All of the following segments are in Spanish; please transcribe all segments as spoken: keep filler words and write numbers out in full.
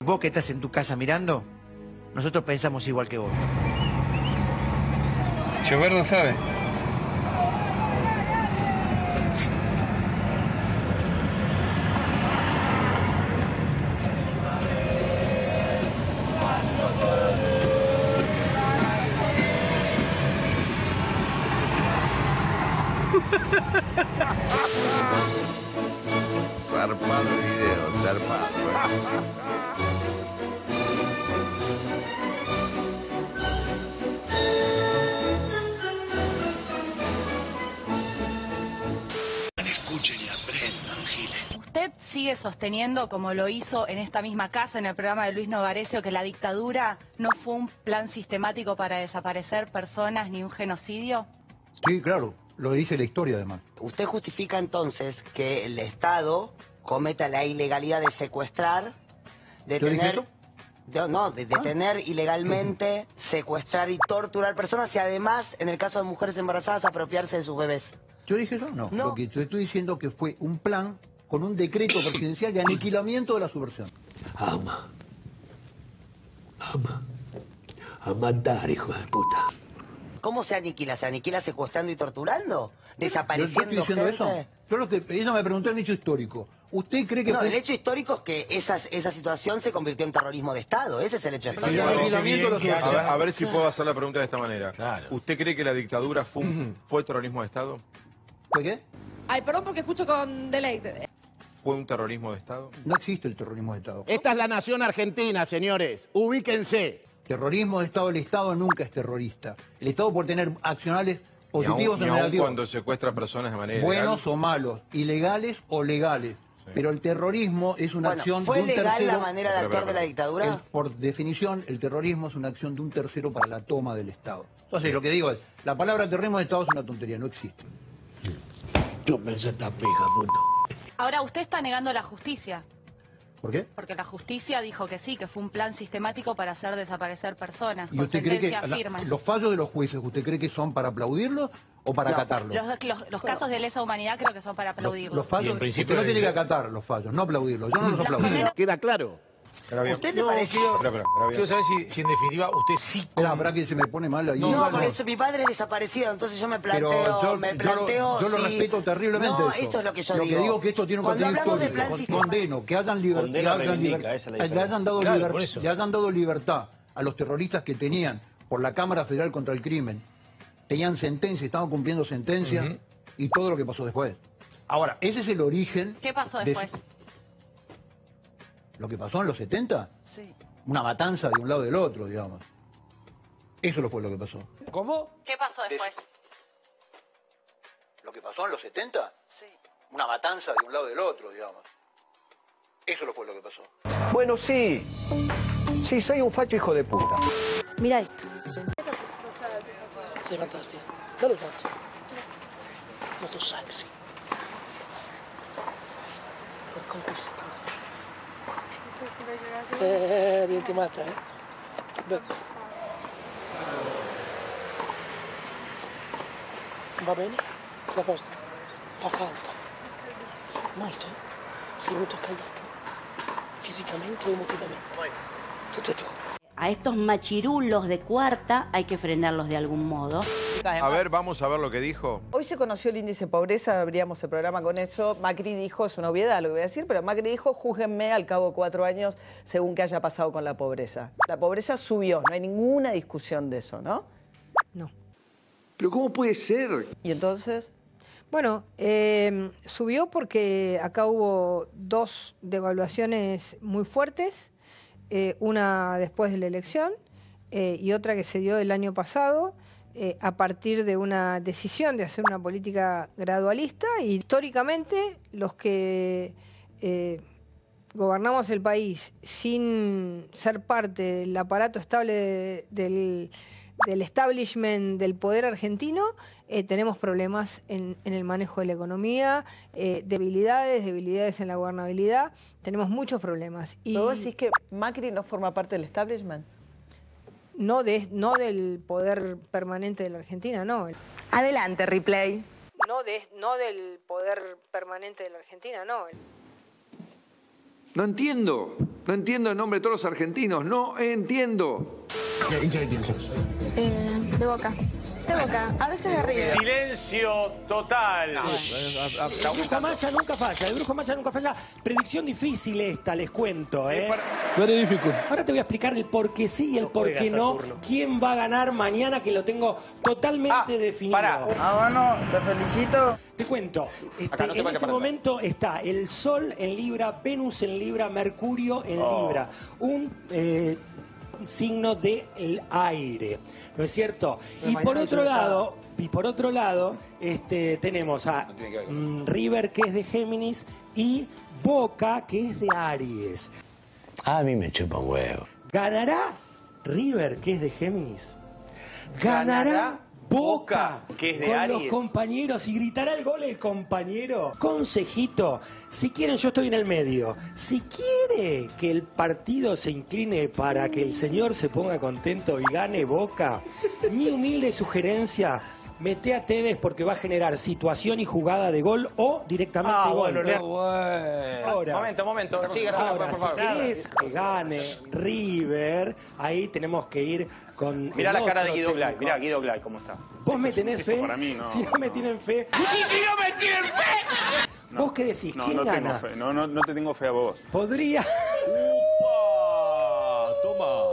vos que estás en tu casa mirando, nosotros pensamos igual que vos. Llover no sabe. Zarpado video, zarpado. Escuchen y aprendan, Giles. ¿Usted sigue sosteniendo, como lo hizo en esta misma casa, en el programa de Luis Novarecio, que la dictadura no fue un plan sistemático para desaparecer personas ni un genocidio? Sí, claro. Lo dice la historia, además. ¿Usted justifica entonces que el Estado cometa la ilegalidad de secuestrar, de ¿Yo dije tener... eso? de- no, de detener Ah. ilegalmente, secuestrar y torturar personas y además, en el caso de mujeres embarazadas, apropiarse de sus bebés? ¿Yo dije eso? No. No. Lo que te estoy diciendo que fue un plan con un decreto presidencial de aniquilamiento de la subversión. Ama. Ama. A matar, hijo de puta. ¿Cómo se aniquila? ¿Se aniquila secuestrando y torturando? ¿Yo, yo ¿Desapareciendo estoy diciendo gente? eso? Yo lo que, ella me preguntó el hecho histórico. ¿Usted cree que No, fue- el hecho histórico es que esa, esa situación se convirtió en terrorismo de Estado. Ese es el hecho Sí, histórico. el aniquilamiento de la A ver, subversión? a ver si puedo hacer la pregunta de esta manera. Claro. ¿Usted cree que la dictadura fue, un- fue terrorismo de Estado? ¿Fue qué? Ay, perdón porque escucho con deleite. ¿Fue un terrorismo de Estado? No existe el terrorismo de Estado. Esta es la nación argentina, señores. Ubíquense. Terrorismo de Estado, el Estado nunca es terrorista. El Estado por tener accionales Ni aun, positivos ni o aun negativos. cuando secuestra personas de manera Buenos ilegal. o malos, ilegales o legales. Pero el terrorismo es una Bueno, acción ¿fue de un legal tercero. la manera de Espera, actuar espera, de la espera. dictadura? El- por definición, el terrorismo es una acción de un tercero para la toma del Estado. Entonces, lo que digo es, la palabra terrorismo de Estado es una tontería, no existe. Yo pensé esta pija, puto. Ahora, usted está negando la justicia, ¿Por qué? porque la justicia dijo que sí, que fue un plan sistemático para hacer desaparecer personas, ¿Y con usted cree que sentencia la- firme. los fallos de los jueces, usted cree que son para aplaudirlos o para No, acatarlos? Los, los- los casos de lesa humanidad creo que son para Los, aplaudirlos. los fallos, Y en principio usted no tiene es- que acatar los fallos, no aplaudirlos. Yo no los Las aplaudo. condenas- ¿Queda claro? Espera bien. ¿Usted le No, parece...? quiero- Espera, espera, espera bien. Quiero saber si, si en definitiva usted sí... Espera, espera que se me pone mal ahí. No, No, no, por no. eso mi padre es desaparecido, entonces yo me planteo, Pero yo, me yo planteo lo, yo lo si- respeto terriblemente. No, eso. esto es lo que yo lo digo. que digo es que esto tiene un Cuando contenido hablamos de histórico. plan sistemático... Condeno que hayan libertad, Condena reivindica, esa es la le diferencia. hayan dado, Claro, liber- por eso. le hayan dado libertad a los terroristas que tenían por la Cámara Federal contra el Crimen, tenían sentencia, estaban cumpliendo sentencia Ujú. y todo lo que pasó después. Ahora, ese es el origen. ¿Qué pasó de- después? lo que pasó en los setenta, Sí. una matanza de un lado del otro, digamos. Eso lo fue lo que pasó. ¿Cómo? ¿Qué pasó después? ¿Lo que pasó en los setenta? Sí. Una matanza de un lado del otro, digamos. Eso lo fue lo que pasó. Bueno, sí. Sí, soy un facho hijo de puta. Mira esto. Sei fantastica. Bello fatto. Molto sexy. Per conquistare. Eh, diventi matta, eh? Beh. Va bene? Sei a posto? Fa caldo. Molto? Sei molto accaldato. Fisicamente o emotivamente? Tutto e tu. A estos machirulos de cuarta hay que frenarlos de algún modo. A ver, vamos a ver lo que dijo. Hoy se conoció el índice de pobreza, abríamos el programa con eso. Macri dijo, es una obviedad lo que voy a decir, pero Macri dijo, júzguenme al cabo de cuatro años según qué haya pasado con la pobreza. La pobreza subió, no hay ninguna discusión de eso, ¿no? No. Pero ¿cómo puede ser? Y entonces, Bueno, eh, subió porque acá hubo dos devaluaciones muy fuertes, eh, una después de la elección eh, y otra que se dio el año pasado, eh, a partir de una decisión de hacer una política gradualista. Y históricamente los que eh, gobernamos el país sin ser parte del aparato estable de- del, del establishment del poder argentino, eh, tenemos problemas en, en el manejo de la economía, eh, debilidades, debilidades en la gobernabilidad, tenemos muchos problemas. Y ¿pero vos decís que Macri no forma parte del establishment? no, de, no del poder permanente de la Argentina, no. Adelante, replay. No, de, no del poder permanente de la Argentina, no. No entiendo. No entiendo el nombre de todos los argentinos. No entiendo. ¿Hincha de quién sos? Eh, de Boca. De Boca. A veces de River. Silencio total. No, el Brujo Maya nunca falla, el Brujo Maya nunca falla. Predicción difícil esta, les cuento, ¿eh? Very difficult. Ahora te voy a explicar el por qué sí y el por qué no. ¿Quién va a ganar mañana? Que lo tengo totalmente ah, definido. Pará. Ah, bueno, te felicito. Te cuento. Este, Acá, no te en este momento está el Sol en Libra, Venus en Libra, Mercurio en oh. Libra. Un... Eh, signo del aire, ¿no es cierto? Y por otro lado, y por otro lado, este, tenemos a mm, River, que es de Géminis, y Boca, que es de Aries. A mí me chupa un huevo. ¿Ganará River, que es de Géminis? ¿Ganará Boca, que es de con Aries, los compañeros, y gritará el gol el compañero? Consejito, si quieren, yo estoy en el medio. Si quiere que el partido se incline para que el señor se ponga contento y gane Boca, mi humilde sugerencia, mete a Tevez porque va a generar situación y jugada de gol o directamente ah, gol. Bueno, no, bueno. Ahora, momento, momento. Siga, siga, ahora, por favor. Si querés que gane River, ahí tenemos que ir con. Mirá la cara de Guido Glay. Mirá Guido Glay cómo está. ¿Vos me tenés fe? Para mí, no, si no, no me tienen fe. ¿Y si no me tienen fe? No. ¿Vos qué decís? No, ¿Quién no gana? Tengo fe. No, no, no te tengo fe a vos. Podría. ¡Upa! Toma.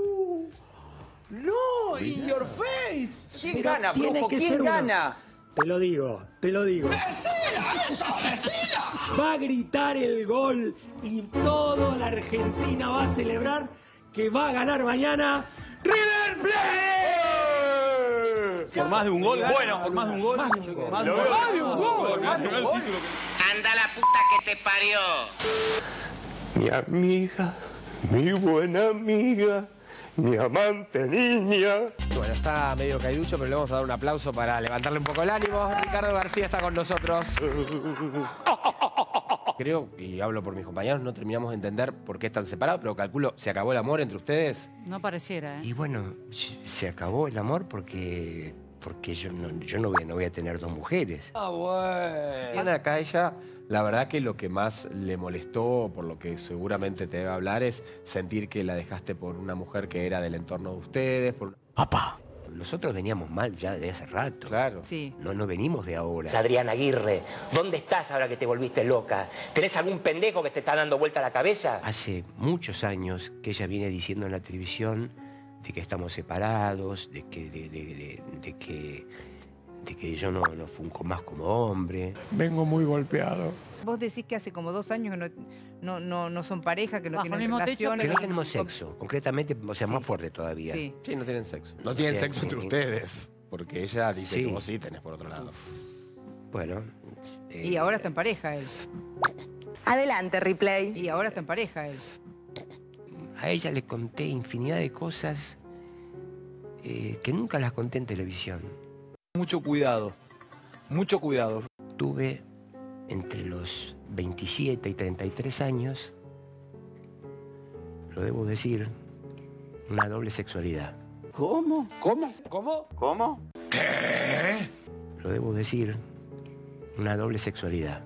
No, in your face. ¿Quién Pero gana, tiene Brujo? que ¿Quién ser gana? Uno. Te lo digo, te lo digo. ¡Decila eso, decila! Va a gritar el gol y toda la Argentina va a celebrar que va a ganar mañana River Plate. Por más de un gol. Bueno, por más de un gol. Más de un gol. Más de un gol. Más de un gol. Anda la puta que te parió. Mi amiga, mi buena amiga, mi amante niña. Bueno, está medio caiducho, pero le vamos a dar un aplauso para levantarle un poco el ánimo. Ricardo García está con nosotros. Creo, y hablo por mis compañeros, no terminamos de entender por qué están separados, pero calculo, ¿se acabó el amor entre ustedes? No pareciera, ¿eh? Y bueno, se acabó el amor porque, porque yo, no, yo no, voy, no voy a tener dos mujeres. Ah, bueno. Y acá ella, la verdad que lo que más le molestó, por lo que seguramente te debe hablar, es sentir que la dejaste por una mujer que era del entorno de ustedes. Por... ¡Papá! Nosotros veníamos mal ya de hace rato. Claro. Sí. No, no venimos de ahora. Adriana Aguirre, ¿dónde estás ahora que te volviste loca? ¿Tenés algún pendejo que te está dando vuelta a la cabeza? Hace muchos años que ella viene diciendo en la televisión de que estamos separados, de que, de, de, de, de que, de que yo no, no funco más como hombre. Vengo muy golpeado. Vos decís que hace como dos años que no, no, no, no son pareja, que no Bajo tienen el mismo relaciones. Que no que tenemos sexo, concretamente, o sea, Sí. más fuerte todavía. Sí. Sí, no tienen sexo. No tienen Sí, sexo entre sí. ustedes, porque ella dice Sí. que vos sí tenés por otro lado. Bueno. eh, Y ahora está en pareja él. Adelante, replay. Y ahora está en pareja él. A ella le conté infinidad de cosas eh, que nunca las conté en televisión. Mucho cuidado, mucho cuidado. Tuve entre los veintisiete y treinta y tres años, lo debo decir, una doble sexualidad. ¿Cómo? ¿Cómo? ¿Cómo? ¿Cómo? ¿Qué? Lo debo decir, una doble sexualidad.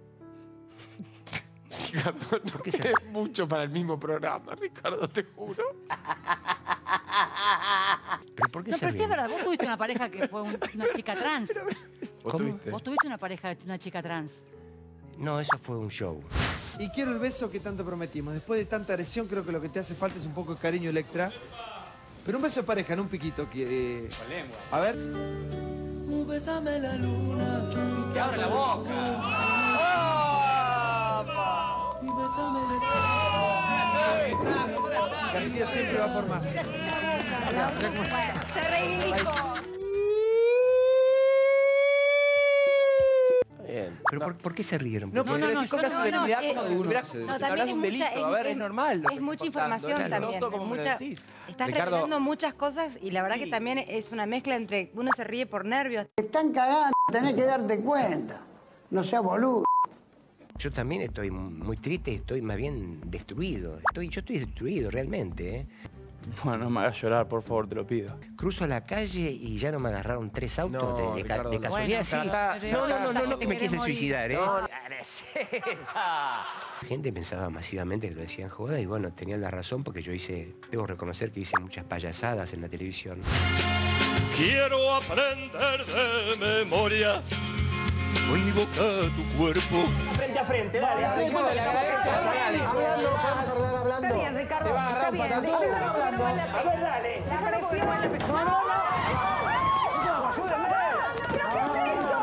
¿Por qué es mucho para el mismo programa, Ricardo, te juro? ¿Pero por qué No, se pero sí es ríen? verdad, vos tuviste una pareja que fue un- una chica trans. ¿Vos ¿Cómo? tuviste? Vos tuviste una pareja de una chica trans. No, eso fue un show. Y quiero el beso que tanto prometimos. Después de tanta agresión, creo que lo que te hace falta es un poco de cariño, Electra. Pero un beso de pareja, no un piquito. Que, eh... A ver. Bésame la luna. ¡Que abre la boca! Y bésame la García siempre va por más. Mirá, mirá cómo está. Se reivindicó. Bien. ¿Pero por, por qué se rieron? No, Porque- porque no, decís yo cosas no, de no, mirá eh, como no, durmió. no, Se- también se hablas de es un mucha- delito. A ver, es- es normal. lo que Es está mucha contando. información Claro. también. Noto cómo me mucha- decís. Estás Ricardo. revelando muchas cosas y la verdad que también es una mezcla entre uno se ríe por nervios. Te están cagando, tenés que darte cuenta. No seas boludo. Yo también estoy muy triste, estoy más bien destruido. Estoy, yo estoy destruido realmente, ¿eh? Bueno, no me hagas llorar, por favor, te lo pido. Cruzo la calle y ya no me agarraron tres autos No, de, de ca- Ricardo, de no. casualidad. Bueno, sí. trata- no, no, no, no, no, trata que me que quise querés morir. suicidar, ¿eh? Carecita. La gente pensaba masivamente que lo decían joda y bueno, tenían la razón porque yo hice, debo reconocer que hice muchas payasadas en la televisión. Quiero aprender de memoria con mi boca tu cuerpo. Frente a frente, dale. Haz de cuenta que estamos acá. Hablando, podemos hablar hablando. Está bien, Ricardo. Te va a agarrar Está un bien. patadón. Déjalo porque no vale la pena. A ver, dale. Déjalo porque no vale la pena. No, no, no. Ayúdame. ¿Pero qué es esto?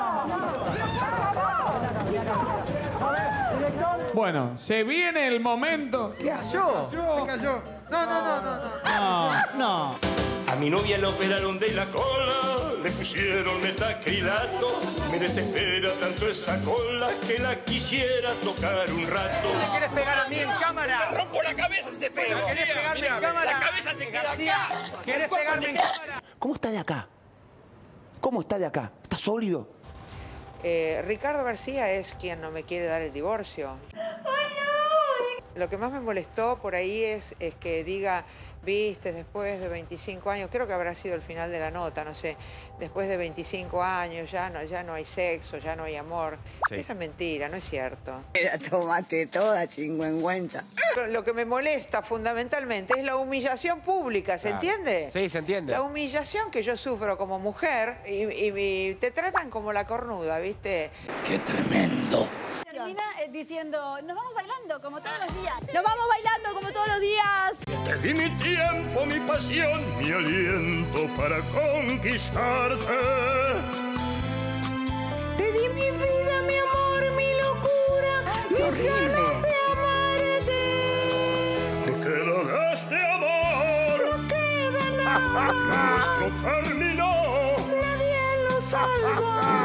Bueno, se viene el momento. ¿Qué cayó? Se cayó. No, no, no, no. No, no. A mi novia la operaron de la cola, le pusieron metacrilato. Me desespera tanto esa cola que la quisiera tocar un rato. ¿Me quieres pegar a mí en cámara? Te rompo la cabeza si te pego. ¿Querés pegarme en cámara? La cabeza te queda acá. ¿Querés pegarme en cámara? ¿Cómo está de acá? ¿Cómo está de acá? ¿Está sólido? Eh, Ricardo García es quien no me quiere dar el divorcio. Lo que más me molestó por ahí es, es que diga, viste, después de veinticinco años, creo que habrá sido el final de la nota, no sé, después de veinticinco años ya no, ya no hay sexo, ya no hay amor. Sí. Eso es mentira, no es cierto. La tomaste toda, chingüengüencha. Lo que me molesta fundamentalmente es la humillación pública, ¿se Claro. entiende? Sí, se entiende. La humillación que yo sufro como mujer y, y- y te tratan como la cornuda, ¿viste? ¡Qué tremendo! Termina eh, diciendo, nos vamos bailando como todos los días. Nos vamos bailando como todos los días. Te di mi tiempo, mi pasión, mi aliento para conquistarte. Te di mi vida, mi amor, mi locura, mis ganas de amarte. No queda de este amor. No queda nada. Nuestro terminó. Nadie lo salva.